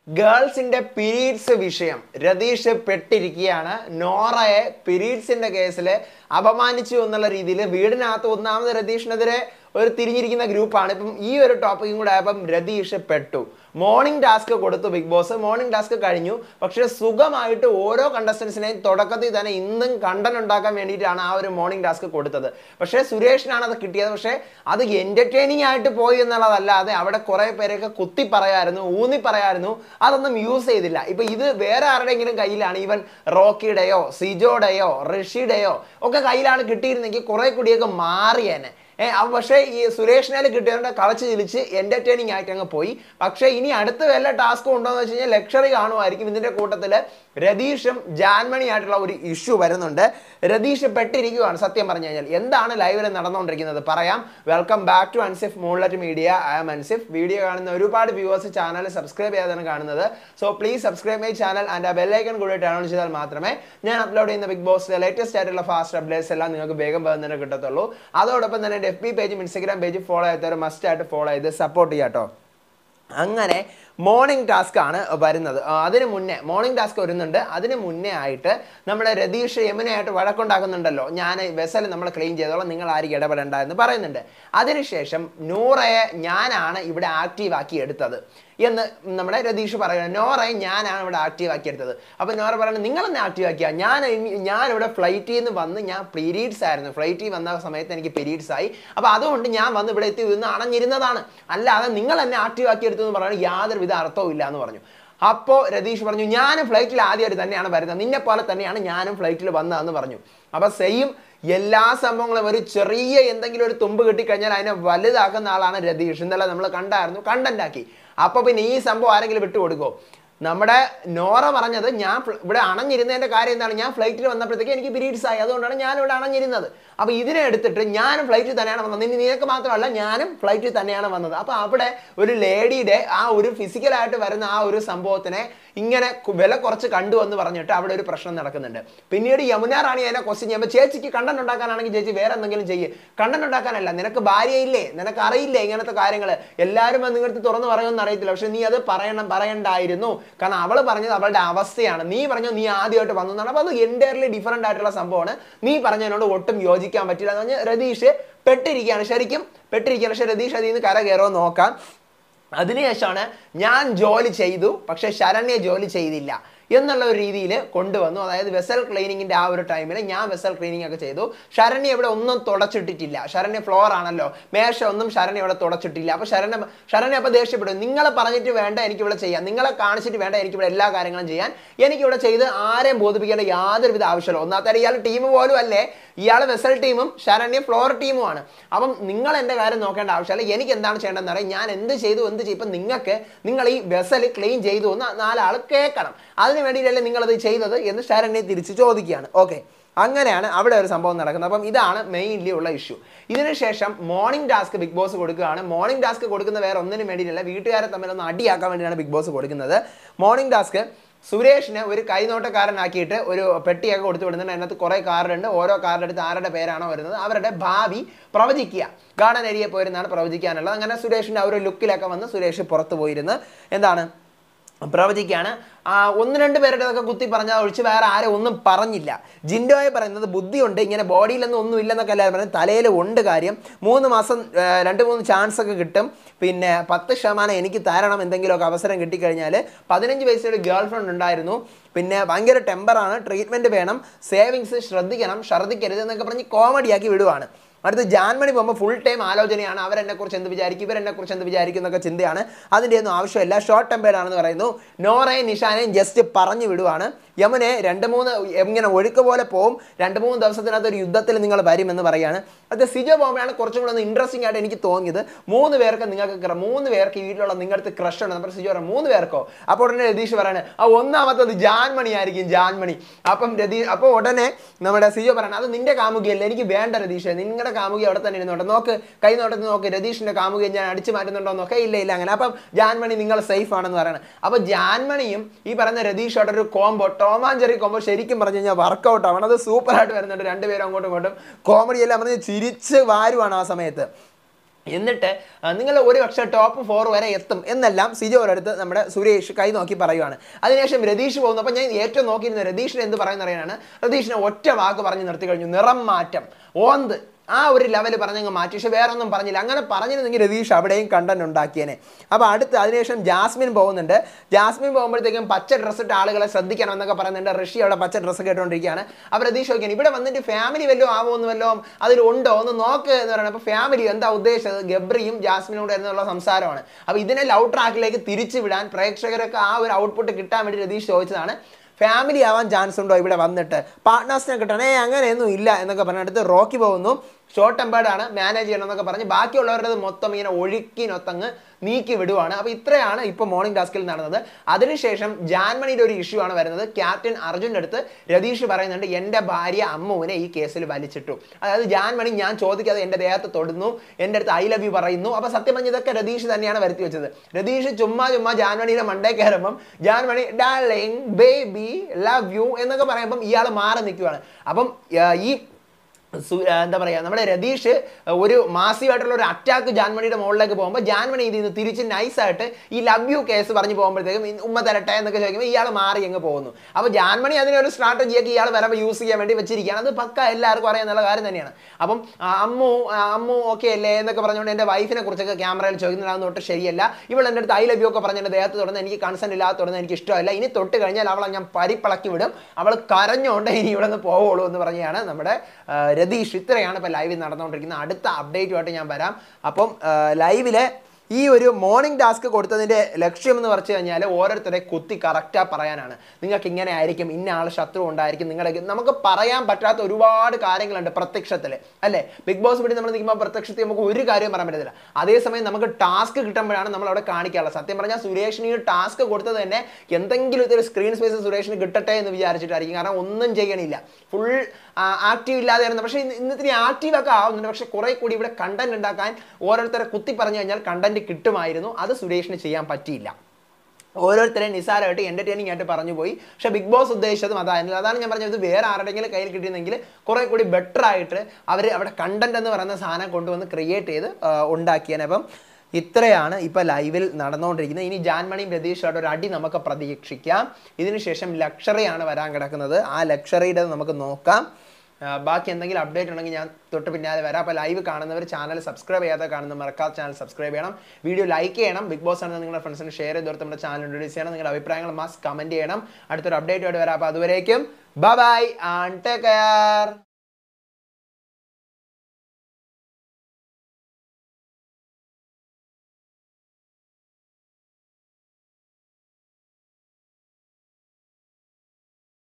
ഗേൾസിന്റെ periods വിഷയം രതീഷ് പെട്ടിരിക്കുകയാണ്. നോറയെ പീരീഡ്സിന്റെ കേസിൽ അപമാനിച്ചു എന്നുള്ള രീതിയിൽ വീടിനകത്ത് ഒന്നാമത് രതീഷിനെതിരെ ഒരു തിരിഞ്ഞിരിക്കുന്ന ഗ്രൂപ്പാണ്. ഇപ്പം ഈ ഒരു ടോപ്പിക്കും കൂടെ ആയപ്പം രതീഷ് പെട്ടു. മോർണിംഗ് ടാസ്ക് കൊടുത്തു ബിഗ് ബോസ്. മോർണിംഗ് ടാസ്ക് കഴിഞ്ഞു. പക്ഷേ സുഖമായിട്ട് ഓരോ കണ്ടസ്റ്റൻസിനെയും തുടക്കത്തിൽ തന്നെ ഇന്നും കണ്ടന്റ് ഉണ്ടാക്കാൻ വേണ്ടിയിട്ടാണ് ആ ഒരു മോർണിംഗ് ടാസ്ക് കൊടുത്തത്. പക്ഷേ സുരേഷിനാണ് അത് കിട്ടിയത്. പക്ഷേ അത് എന്റർടൈനിങ് ആയിട്ട് പോയി എന്നുള്ളതല്ലാതെ അവിടെ കുറെ പേരെയൊക്കെ കുത്തി പറയായിരുന്നു, ഊന്നി പറയായിരുന്നു. അതൊന്നും യൂസ് ചെയ്തില്ല. ഇപ്പൊ ഇത് വേറെ ആരുടെയെങ്കിലും കയ്യിലാണ്, ഈവൻ റോക്കിയുടെയോ സിജോയുടെയോ ഋഷിയുടെയോ ഒക്കെ കയ്യിലാണ് കിട്ടിയിരുന്നെങ്കിൽ കുറെ കൂടിയൊക്കെ മാറിയേനെ. പക്ഷേ ഈ സുരേഷിനെ കിട്ടിയതുകൊണ്ട് കളച്ച് ചിലിച്ച് എന്റർടൈനിങ് ആയിട്ട് അങ്ങ് പോയി. പക്ഷേ ഇനി അടുത്ത വല്ല ടാസ്കും ഉണ്ടോ എന്ന് വെച്ച് കഴിഞ്ഞാൽ ലക്ഷറി കാണുമായിരിക്കും. ഇതിന്റെ കൂട്ടത്തിൽ രതീഷും ജാൻമണി ആയിട്ടുള്ള ഒരു ഇഷ്യൂ വരുന്നുണ്ട്. രതീഷ് പെട്ടിരിക്കുകയാണ്. സത്യം പറഞ്ഞു കഴിഞ്ഞാൽ എന്താണ് ലൈവിൽ നടന്നുകൊണ്ടിരിക്കുന്നത് പറയാം. Welcome back to Ansif moonlet media. I am Ansif. Video കാണുന്ന ഒരുപാട് വ്യൂവേഴ്സ് ചാനൽ സബ്സ്ക്രൈബ് ചെയ്യാതാണ് കാണുന്നത്. So please subscribe my channel and ആ ബെല്ലൈക്കൺ കൂടി ടേൺ ഓൺ ചെയ്താൽ മാത്രമേ ഞാൻ അപ്ലോഡ് ചെയ്യുന്ന ബിഗ് ബോസിലെ ലേറ്റസ്റ്റ് ആയിട്ടുള്ള ഫാസ്റ്റ് അപ്ഡേറ്റ്സ് എല്ലാം നിങ്ങൾക്ക് വേഗം തന്നെ കിട്ടത്തുള്ളൂ. അതോടൊപ്പം തന്നെ FB പേജും ഇൻസ്റ്റാഗ്രാം പേജും ഫോളോ ചെയ്തവർ മസ്റ്റ് ആയിട്ട് ഫോളോ ചെയ്ത് സപ്പോർട്ട് ചെയ്യാം കേട്ടോ. അങ്ങനെ മോർണിംഗ് ടാസ്ക് ആണ് വരുന്നത്. അതിന് മുന്നേ മോർണിംഗ് ടാസ്ക് വരുന്നുണ്ട്. അതിന് മുന്നേ ആയിട്ട് നമ്മുടെ രതീഷ് യമുനയായിട്ട് വഴക്കുണ്ടാക്കുന്നുണ്ടല്ലോ, ഞാൻ വെസൽ നമ്മൾ ക്ലീൻ ചെയ്തോളാം, നിങ്ങൾ ആരും ഇടപെടേണ്ട എന്ന് പറയുന്നുണ്ട്. അതിനുശേഷം നോറയെ ഞാനാണ് ഇവിടെ ആക്റ്റീവ് ആക്കി എടുത്തത് എന്ന് നമ്മുടെ രതീഷ് പറയുന്നത്. നോറയെ ഞാനാണ് ഇവിടെ ആക്റ്റീവ് ആക്കി എടുത്തത്. അപ്പോൾ നോറ പറയുന്നത് നിങ്ങൾ എന്നെ ആക്റ്റീവ് ആക്കിയ, ഞാനിവിടെ ഫ്ലൈറ്റിൽ നിന്ന് വന്ന് ഞാൻ പീരീഡ്സ് ആയിരുന്നു. ഫ്ലൈറ്റിൽ വന്ന സമയത്ത് എനിക്ക് പീരീഡ്സ് ആയി. അപ്പോൾ അതുകൊണ്ട് ഞാൻ വന്ന് ഇവിടെ എത്തി നിന്ന് അണഞ്ഞിരുന്നതാണ്, അല്ലാതെ നിങ്ങൾ എന്നെ ആക്റ്റീവ് ആക്കി എടുത്തു എന്ന് പറയുന്നത് യാതൊരു വിധ അർത്ഥവും ഇല്ല എന്ന് പറഞ്ഞു. അപ്പോൾ രതീഷ് പറഞ്ഞു ഞാനും ഫ്ലൈറ്റിൽ ആദ്യമായിട്ട് തന്നെയാണ് വരുന്നത്, നിന്നെ പോലെ തന്നെയാണ് ഞാനും ഫ്ലൈറ്റിൽ വന്നതെന്ന് പറഞ്ഞു. അപ്പോൾ സെയിം എല്ലാ സംഭവങ്ങളും ഒരു ചെറിയ എന്തെങ്കിലും ഒരു തുമ്പ് കിട്ടിക്കഴിഞ്ഞാൽ അതിനെ വലുതാക്കുന്ന ആളാണ് രതീഷ്. ഇന്നലെ നമ്മൾ കണ്ടായിരുന്നു, കണ്ടന്റ് ആക്കി. അപ്പോൾ പിന്നെ ഈ സംഭവം ആരെങ്കിലും വിട്ടുകൊടുക്കുമോ? നമ്മുടെ നോറ പറഞ്ഞത് ഞാൻ ഇവിടെ അണഞ്ഞിരുന്നതിന്റെ കാര്യം എന്താണ്, ഞാൻ ഫ്ലൈറ്റിൽ വന്നപ്പോഴത്തേക്ക് എനിക്ക് പീരീഡ്സ് ആയി, അതുകൊണ്ടാണ് ഞാൻ ഇവിടെ അണഞ്ഞിരുന്നത്. അപ്പോൾ ഇതിനെ എടുത്തിട്ട് ഞാനും ഫ്ലൈറ്റിൽ തന്നെയാണ് വന്നത്, നിനക്ക് മാത്രമല്ല ഞാനും ഫ്ലൈറ്റിൽ തന്നെയാണ് വന്നത്. അപ്പോൾ അവിടെ ഒരു ലേഡിയുടെ ആ ഒരു ഫിസിക്കലായിട്ട് വരുന്ന ആ ഒരു സംഭവത്തിനെ ഇങ്ങനെ വില കുറച്ച് കണ്ടുവന്ന് പറഞ്ഞിട്ട് അവിടെ ഒരു പ്രശ്നം നടക്കുന്നുണ്ട്. പിന്നീട് യമുന റാണി അതിനെ ക്വസ്റ്റ്യൻ ചെയ്യുമ്പോൾ ചേച്ചിക്ക് കണ്ടന്റ് ഉണ്ടാക്കാനാണെങ്കിൽ ചേച്ചി വേറെ എന്തെങ്കിലും ചെയ്യ്, കണ്ടന്റ് ഉണ്ടാക്കാനല്ല, നിനക്ക് ഭാര്യയില്ലേ, നിനക്ക് അറിയില്ലേ ഇങ്ങനത്തെ കാര്യങ്ങൾ, എല്ലാവരും നിങ്ങൾക്ക് തുറന്നു പറയുമെന്ന് അറിയത്തില്ല, പക്ഷെ നീ അത് പറയണ്ടായിരുന്നു, കാരണം അവൾ പറഞ്ഞത് അവളുടെ അവസ്ഥയാണ്, നീ പറഞ്ഞു നീ ആദ്യമായിട്ട് വന്നതാണ്. അപ്പോൾ അത് എൻറ്റയർലി ഡിഫറൻ്റ് ആയിട്ടുള്ള സംഭവമാണ്, നീ പറഞ്ഞതിനോട് ഒട്ടും യോജിക്കാൻ പറ്റില്ല എന്ന് പറഞ്ഞ് രതീഷ് പെട്ടിരിക്കുകയാണ്. ശരിക്കും പെട്ടിരിക്കുകയാണ്. പക്ഷെ രതീഷ് അതിൽ നിന്ന് കയറുമോ നോക്കാം. അതിനുശേഷമാണ് ഞാൻ ജോലി ചെയ്തു പക്ഷെ ശരണ്യ ജോലി ചെയ്തില്ല എന്നുള്ള ഒരു രീതിയിൽ കൊണ്ടുവന്നു. അതായത് വെസൽ ക്ലീനിങ്ങിന്റെ ആ ഒരു ടൈമിൽ ഞാൻ വെസൽ ക്ലീനിങ് ഒക്കെ ചെയ്തു, ശരണ്യ ഇവിടെ ഒന്നും തുടച്ചിട്ടിട്ടില്ല. ശരണ്യ ഫ്ലോർ ആണല്ലോ, മേശ ഒന്നും ശരണ്യ ഇവിടെ തുടച്ചിട്ടില്ല. അപ്പോൾ ശരണ്യ അപ്പോൾ ദേഷ്യപ്പെടും, നിങ്ങളെ പറഞ്ഞിട്ട് വേണ്ട എനിക്കിവിടെ ചെയ്യാൻ, നിങ്ങളെ കാണിച്ചിട്ട് വേണ്ട എനിക്കിവിടെ എല്ലാ കാര്യങ്ങളും ചെയ്യാൻ, എനിക്കിവിടെ ചെയ്ത് ആരെയും ബോധിപ്പിക്കേണ്ട യാതൊരുവിധ ആവശ്യമില്ല. ഒന്നാമത്തെ ഇയാൾ ടീം പോലും അല്ലേ, ഇയാൾ വെസൽ ടീമും ശരണ്യ ഫ്ലോർ ടീമുമാണ്. അപ്പം നിങ്ങൾ എൻ്റെ കാര്യം നോക്കേണ്ട ആവശ്യമില്ല, എനിക്ക് എന്താണ് ചെയ്യേണ്ടതെന്ന് അറിയാം, ഞാൻ എന്ത് ചെയ്തു ഇപ്പം നിങ്ങൾ ഈ വെസൽ ക്ലീൻ ചെയ്തു എന്ന് നാലാൾ കേൾക്കണം, അതിന് വേണ്ടിയിട്ടല്ലേ നിങ്ങളത് ചെയ്തത് എന്ന് ശരണ്യെ തിരിച്ച് ചോദിക്കുകയാണ്. ഓക്കെ, അങ്ങനെയാണ് അവിടെ ഒരു സംഭവം നടക്കുന്നത്. അപ്പം ഇതാണ് മെയിൻലി ഉള്ള ഇഷ്യൂ. ഇതിനുശേഷം മോർണിംഗ് ടാസ്ക് ബിഗ് ബോസ് കൊടുക്കുകയാണ്. മോർണിംഗ് ടാസ്ക് കൊടുക്കുന്ന വേറെ ഒന്നിനും വേണ്ടിയിട്ടല്ല, വീട്ടുകാരെ തമ്മിലൊന്ന് അടിയാക്കാൻ വേണ്ടിയാണ് ബിഗ് ബോസ് കൊടുക്കുന്നത്. മോർണിംഗ് ടാസ്ക് സുരേഷിനെ ഒരു കൈനോട്ടക്കാരനാക്കിയിട്ട് ഒരു പെട്ടിയൊക്കെ കൊടുത്തു വിടുന്നുണ്ട്. അതിനകത്ത് കുറേ കാർഡുണ്ട്. ഓരോ കാർഡ് എടുത്ത് ആരുടെ പേരാണോ വരുന്നത് അവരുടെ ഭാവി പ്രവചിക്കുക, ഗാർഡൻ ഏരിയ പോയിരുന്നാണ് പ്രവചിക്കാനുള്ളത്. അങ്ങനെ സുരേഷിൻ്റെ ആ ഒരു ലുക്കിലൊക്കെ വന്ന് സുരേഷ് പുറത്ത് പോയിരുന്ന് എന്താണ് പ്രവചിക്കുകയാണ്. 1-2 പേരുടെതൊക്കെ കുത്തി പറഞ്ഞാൽ ഒഴിച്ച് വേറെ ആരും ഒന്നും പറഞ്ഞില്ല. ജിൻഡോയെ പറയുന്നത് ബുദ്ധിയുണ്ട്, ഇങ്ങനെ ബോഡിയിലൊന്നും ഒന്നും ഇല്ലെന്നൊക്കെ എല്ലാവരും പറയുന്നത്, തലയിൽ ഉണ്ട് കാര്യം, 3 മാസം 2-3 ചാൻസ് ഒക്കെ കിട്ടും, പിന്നെ 10% എനിക്ക് തരണം എന്തെങ്കിലുമൊക്കെ അവസരം കിട്ടിക്കഴിഞ്ഞാൽ. 15 വയസ്സുള്ള ഗേൾ ഫ്രണ്ട് ഉണ്ടായിരുന്നു, പിന്നെ ഭയങ്കര ടെമ്പറാണ്, ട്രീറ്റ്മെൻറ്റ് വേണം, സേവിങ്സ് ശ്രദ്ധിക്കണം, ഛർദ്ദിക്കരുത് എന്നൊക്കെ പറഞ്ഞ് കോമഡിയാക്കി വിടുവാണ്. അടുത്ത് ജാൻമണി പോകുമ്പോൾ ഫുൾ ടൈം ആലോചനയാണ്, അവരെന്നെക്കുറിച്ച് എന്ത് വിചാരിക്കും, ഇവരെന്നെക്കുറിച്ച് എന്ത് വിചാരിക്കും എന്നൊക്കെ ചിന്തയാണ്. അതിൻ്റെ ഒന്നും ആവശ്യമില്ല, ഷോർട്ട് ടെമ്പേർഡാണെന്ന് പറയുന്നു. നോറയും നിഷാനെയും ജസ്റ്റ് പറഞ്ഞു വിടുവാണ്. യമുനെ 2-3 ഇങ്ങനെ ഒഴുക്ക് പോലെ പോവും, 2-3 ദിവസത്തിനകത്ത് ഒരു യുദ്ധത്തിൽ നിങ്ങൾ വരുമെന്ന് പറയുകയാണ്. അത് സിജോ പോകുമ്പോഴാണ് കുറച്ചും കൂടെ ഒന്ന് ഇൻട്രസ്റ്റിംഗ് ആയിട്ട് എനിക്ക് തോന്നിയത്. 3 പേർക്ക് നിങ്ങൾക്ക് 3 പേർക്ക് ഈ വീട്ടിലുള്ള നിങ്ങളുടെ ക്രഷ് ഉണ്ട്. നമ്മൾ സിജോ പറയാം 3 പേർക്കോ, അപ്പോൾ ഉടനെ രതീഷ് പറയാണ് ഒന്നാമത്തത് ജാൻമണി ആയിരിക്കും, ജാൻമണി. അപ്പോൾ ഉടനെ നമ്മുടെ സിജോ പറയണം അത് നിന്റെ കാമുകിയല്ലേ, എനിക്ക് വേണ്ട രതീഷ്, നിങ്ങളുടെ കാമുകി അവിടെ തന്നെ ഇരുന്നോട്ടെ, നോക്ക് കൈ നോട്ടത്തിൽ നോക്ക്, രതീഷിന്റെ കാമുകിയെ ഞാൻ അടിച്ചു മാറ്റുന്നുണ്ടോ നോക്കെ, ഇല്ല അങ്ങനെ. അപ്പം ജാൻമണി നിങ്ങൾ സേഫ് ആണെന്ന് പറയണം. അപ്പോൾ ജാൻമണിയും ഈ പറയുന്ന രതീഷോടെ ഒരു combo, Tom and Jerry combo ശരിക്കും പറഞ്ഞു കഴിഞ്ഞാൽ വർക്കൗട്ട് ആവണം. അത് സൂപ്പറായിട്ട് വരുന്നുണ്ട്. 2 പേരും അങ്ങോട്ടും ഇങ്ങോട്ടും കോമഡി എല്ലാം പറഞ്ഞ് ചിരിച്ച് വാരുവാണ് ആ സമയത്ത്. എന്നിട്ട് നിങ്ങൾ ഒരു പക്ഷേ ടോപ്പ് 4 വരെ എത്തും എന്നെല്ലാം സിജോയുടെ നമ്മുടെ സുരേഷ് കൈ നോക്കി പറയുവാണ്. അതിനുശേഷം രതീഷ് പോകുന്നു. അപ്പോൾ ഞാൻ ഏറ്റവും നോക്കിയിരുന്ന രതീഷിനെ എന്ത് പറയുന്ന അറിയാനാണ്. രതീഷിനെ ഒറ്റ വാക്ക് പറഞ്ഞ് നിർത്തി കഴിഞ്ഞു, നിറം മാറ്റം, ഓന്ത്, ആ ഒരു ലെവൽ പറഞ്ഞങ്ങ് മാറ്റി. പക്ഷെ വേറെ ഒന്നും പറഞ്ഞില്ല. അങ്ങനെ പറഞ്ഞിരുന്നെങ്കിൽ രതീഷ് അവിടെയും കണ്ടന്റ് ഉണ്ടാക്കിയേനെ. അപ്പോൾ അതിനുശേഷം ജാസ്മിൻ പോകുന്നുണ്ട്. ജാസ്മിൻ പോകുമ്പോഴത്തേക്കും പച്ച ഡ്രസ്സ് ഇട്ട ആളുകളെ ശ്രദ്ധിക്കണം എന്നൊക്കെ പറയുന്നുണ്ട്. ഋഷി അവിടെ പച്ച ഡ്രസ്സ് കേട്ടുകൊണ്ടിരിക്കുകയാണ്. അപ്പോൾ രതീഷ് ചോദിക്കുകയാണ്, ഇവിടെ വന്നിട്ട് ഫാമിലി വല്ലതും ആവുമെന്ന് വല്ലതും അതിലുണ്ടോ ഒന്ന് നോക്ക് എന്ന് പറയുന്നത്. അപ്പോൾ ഫാമിലി എന്താ ഉദ്ദേശിച്ചത്? ഗബ്രിയും ജാസ്മിനോട് എന്നുള്ള സംസാരമാണ്. അപ്പോൾ ഇതിനെ ലവ് ട്രാക്കിലേക്ക് തിരിച്ചു വിടാൻ പ്രേക്ഷകരൊക്കെ ആ ഒരു ഔട്ട്പുട്ട് കിട്ടാൻ വേണ്ടി രതീഷ് ചോദിച്ചതാണ്. ഫാമിലി ആവാൻ ചാൻസ് ഉണ്ടോ ഇവിടെ വന്നിട്ട്, പാർട്ട്നേഴ്സിനെ കിട്ടണേ, അങ്ങനെയൊന്നും ഇല്ല എന്നൊക്കെ പറഞ്ഞിട്ട് റോക്കി പോകുന്നു. ഷോർട്ട് ടെമ്പേർഡാണ്, മാനേജ് ചെയ്യണം എന്നൊക്കെ പറഞ്ഞ് ബാക്കിയുള്ളവരുടെ മൊത്തം ഇങ്ങനെ ഒഴുക്കിനൊത്തങ്ങ് നീക്കി വിടുവാണ്. അപ്പോൾ ഇത്രയാണ് ഇപ്പോൾ മോർണിംഗ് ടാസ്കിൽ നടന്നത്. അതിനുശേഷം ജാൻമണിയുടെ ഒരു ഇഷ്യൂ ആണ് വരുന്നത്. ക്യാപ്റ്റൻ അർജുൻ്റെ അടുത്ത് രതീഷ് പറയുന്നുണ്ട്, എൻ്റെ ഭാര്യ അമ്മുവിനെ ഈ കേസിൽ വലിച്ചിട്ടു. അതായത് ജാൻമണി ഞാൻ ചോദിക്കാതെ എൻ്റെ ദേഹത്ത് തൊടുന്നു, എൻ്റെ അടുത്ത് ഐ ലവ് യു പറയുന്നു. അപ്പോൾ സത്യം പറഞ്ഞ ഇതൊക്കെ രതീഷ് തന്നെയാണ് വരുത്തി വെച്ചത്. രതീഷ് ചുമ്മാ ജാൻമണിയുടെ മണ്ടേ കയറുമ്പം ജാൻമണി ഡാർലിംഗ് ബേബി ലവ് യു എന്നൊക്കെ പറയുമ്പം ഇയാൾ മാറി നിൽക്കുകയാണ്. അപ്പം ഈ എന്താ പറയുക, നമ്മുടെ രതീഷ് ഒരു മാസീവായിട്ടുള്ള ഒരു അറ്റാക്ക് ജാൻമണിയുടെ മുകളിലേക്ക് പോകുമ്പോൾ ജാൻമണി ഇതിൽ നിന്ന് തിരിച്ച് നൈസായിട്ട് ഈ ലവ് യു കേസ് പറഞ്ഞ് പോകുമ്പോഴത്തേക്കും ഉമ്മ തരട്ടെ എന്നൊക്കെ ചോദിക്കുമ്പോൾ ഇയാൾ മാറി അങ്ങ് പോകുന്നു. അപ്പോൾ ജാൻമണി അതിനൊരു സ്ട്രാറ്റജിയൊക്കെ ഇയാൾ വരുമ്പോൾ യൂസ് ചെയ്യാൻ വേണ്ടി വെച്ചിരിക്കുകയാണ്. അത് പക്ക എല്ലാവർക്കും അറിയാന്നുള്ള കാര്യം തന്നെയാണ്. അപ്പം അമ്മു ഓക്കെ അല്ലേ എന്നൊക്കെ പറഞ്ഞുകൊണ്ട് എൻ്റെ വൈഫിനെ കുറിച്ചൊക്കെ ക്യാമറയിൽ ചോദിക്കുന്നതാണ് തൊട്ട് ശരിയല്ല. ഇവൾ എൻ്റെ അടുത്ത് ഐ ലവ് യു ഒക്കെ പറഞ്ഞ് എൻ്റെ ദേഹത്ത് തൊടുന്നത് എനിക്ക് കൺസെൻറ്റ് ഇല്ലാതെ തൊടുന്നത് എനിക്ക് ഇഷ്ടമല്ല. ഇനി തൊട്ട് കഴിഞ്ഞാൽ അവളെ ഞാൻ പരിപ്പിളക്കി വിടും, അവൾ കരഞ്ഞുകൊണ്ട് ഇനി ഇവിടെ നിന്ന് പോവുള്ളൂ എന്ന് പറഞ്ഞാണ് നമ്മുടെ രതീഷ്. ഇത്രയാണ് ഇപ്പോൾ ലൈവിൽ നടന്നുകൊണ്ടിരിക്കുന്നത്. അടുത്ത അപ്ഡേറ്റുമായിട്ട് ഞാൻ വരാം. അപ്പം ലൈവിലെ ഈ ഒരു മോർണിംഗ് ടാസ്ക് കൊടുത്തതിൻ്റെ ലക്ഷ്യം എന്ന് പറഞ്ഞു കഴിഞ്ഞാൽ ഓരോരുത്തരെ കുത്തി കറക്റ്റാக പറയാനാണ്. നിങ്ങൾക്ക് ഇങ്ങനെ ആയിരിക്കും, ഇന്ന ആൾ ശത്രു ഉണ്ടായിരിക്കും, നിങ്ങളുടെ നമുക്ക് പറയാൻ പറ്റാത്ത ഒരുപാട് കാര്യങ്ങളുണ്ട് പ്രത്യക്ഷത്തിൽ, അല്ലേ? ബിഗ് ബോസ് വീട്ടിൽ നമ്മൾ നിൽക്കുമ്പോൾ പ്രത്യക്ഷത്തിൽ നമുക്ക് ഒരു കാര്യം പറയാൻ പറ്റത്തില്ല. അതേസമയം നമുക്ക് ടാസ്ക് കിട്ടുമ്പോഴാണ് നമ്മൾ അവിടെ കാണിക്കാറുള്ളത്. സത്യം പറഞ്ഞാൽ സുരേഷിന് ഈ ടാസ്ക് കൊടുത്തത് തന്നെ എന്തെങ്കിലും ഒരു സ്ക്രീൻ സ്പേസ് സുരേഷിന് കിട്ടട്ടെ എന്ന് വിചാരിച്ചിട്ടായിരിക്കും. കാരണം ഒന്നും ചെയ്യണില്ല, ഫുൾ ആക്റ്റീവ് ഇല്ലാതെയാണ്. പക്ഷേ ഇന്നത്തെ ആക്റ്റീവൊക്കെ ആവുന്നുണ്ട്. പക്ഷേ കുറെ കൂടി ഇവിടെ കണ്ടന്റ് ഉണ്ടാക്കാൻ ഓരോരുത്തരെ കുത്തി പറഞ്ഞു കഴിഞ്ഞാൽ കണ്ടന്റ് കിട്ടുമായിരുന്നു. അത് സുരേഷിന് ചെയ്യാൻ പറ്റിയില്ല. ഓരോരുത്തരെ നിസാരമായിട്ട് എൻ്റർടൈനിങ് ആയിട്ട് പറഞ്ഞു പോയി. പക്ഷേ ബിഗ് ബോസ് ഉദ്ദേശിച്ചതും അതായിരുന്നു. അതാണ് ഞാൻ പറഞ്ഞത്, വേറെ ആരുടെയെങ്കിലും കയ്യിൽ കിട്ടിയിരുന്നെങ്കിൽ കുറെ കൂടി ബെറ്റർ ആയിട്ട് അവർ അവിടെ കണ്ടന്റ് എന്ന് പറയുന്ന സാധനം കൊണ്ടുവന്ന് ക്രിയേറ്റ് ചെയ്ത് ഉണ്ടാക്കിയാണ്. അപ്പം ഇത്രയാണ് ഇപ്പോൾ ലൈവിൽ നടന്നുകൊണ്ടിരിക്കുന്നത്. ഇനി ജാൻമണിയും രതീഷുമായിട്ട് ഒരു അടി നമുക്ക് പ്രതീക്ഷിക്കാം. ഇതിനുശേഷം ലക്ഷറിയാണ് വരാൻ കിടക്കുന്നത്. ആ ലക്ഷറിയുടെ നമുക്ക് നോക്കാം. ബാക്കി എന്തെങ്കിലും അപ്ഡേറ്റ് ഉണ്ടെങ്കിൽ ഞാൻ തൊട്ട് പിന്നാലെ വരാം. അപ്പോൾ ലൈവ് കാണുന്നവർ ചാനൽ സബ്സ്ക്രൈബ് ചെയ്യാതെ കാണുന്ന മറക്കാതെ ചാനൽ സബ്സ്ക്രൈബ് ചെയ്യണം. വീഡിയോ ലൈക്ക് ചെയ്യണം. ബിഗ് ബോസ് ആണെന്ന് നിങ്ങളുടെ ഫ്രണ്ട്സിന് ഷെയർ ചെയ്ത് നമ്മുടെ ചാനൽ ഇൻട്രൊഡ്യൂസ് ചെയ്യണം. നിങ്ങളുടെ അഭിപ്രായങ്ങൾ മസ്റ്റ് കമൻറ്റ് ചെയ്യണം. അടുത്തൊരു അപ്ഡേറ്റുമായിട്ട് വരാം. അപ്പോൾ അതുവരേക്കും ബൈ ആൻഡ് ടേക്ക് കെയർ.